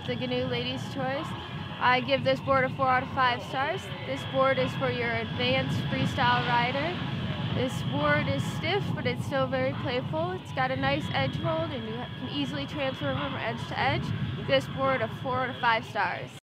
the Gnu Ladies' Choice. I give this board a 4 out of 5 stars. This board is for your advanced freestyle rider. This board is stiff, but it's still very playful. It's got a nice edge mold, and you can easily transfer from edge to edge. This board a 4 out of 5 stars.